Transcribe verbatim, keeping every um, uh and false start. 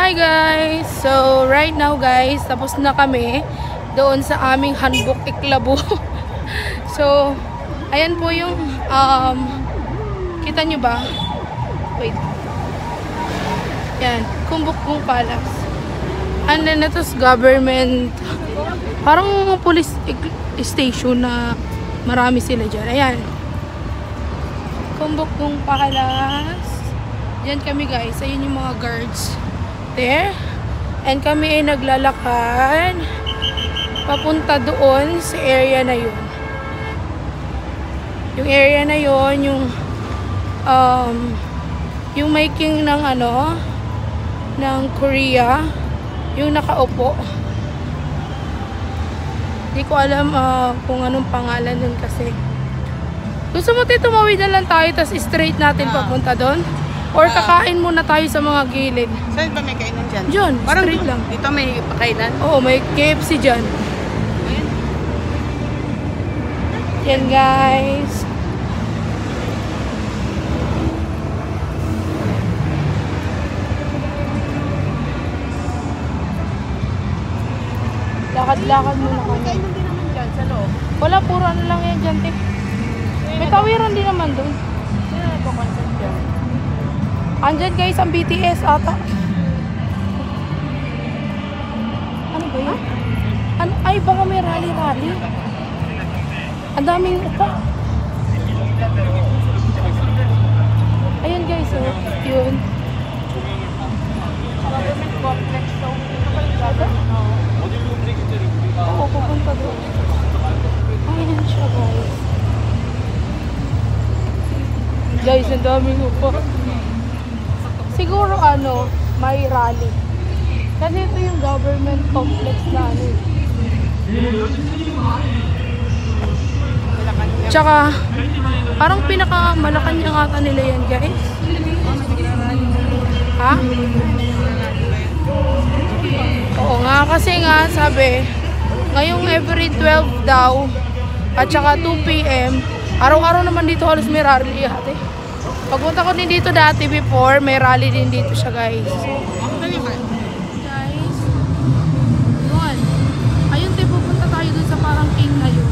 Hi guys! So right now guys, tapos na kami doon sa aming handbook iklabo. So ayan po yung um, kita nyo ba? Wait. Yan, Kumbukbong Palace. And then ito's government, parang police station na marami sila dyan. Ayan. Kumbukbong Palace. Diyan kami guys. Ayun yung mga guards. There. And kami ay naglalakad papunta doon sa area na yun. Yung area na yun, yung um, yung making ng ano, ng Korea, yung nakaupo. Hindi ko alam uh, kung anong pangalan nun kasi. Gusto mo tayo tumawid na lang tayo, tas straight natin papunta doon? Or kakain muna tayo sa mga gilid? Saan ba may kainan dyan? Diyan, straight lang. Dito may pakainan? Oo, may K F C dyan. Yan guys. Lakad-lakad muna kami. Kainan din naman dyan sa loob. Wala, puro ano lang yan dyan, te. May tawiran din naman doon. Sino nagpo-concert dyan? Andyan guys, ang B T S ata. Ano ba yun? Ano? Ay, baka may rally-rally. Ang daming upa. Ayun guys, oh. Yun. Government complex. So, ito pa yung government? Oo, pupunta doon. Ayun siya guys. Guys, ang daming upa. Siguro ano, may rally. Kasi ito yung government complex na ano. Tsaka, parang pinaka Malacanang ata nila yan guys. Ha? Oo nga, kasi nga sabi, ngayong every twelve daw, at saka two P M, araw-araw naman dito halos may rally ate. Pagpunta ko din dito dati before, may rally din dito siya guys. Guys, yun. Ayun tayo, pupunta tayo dun sa parang king na yun.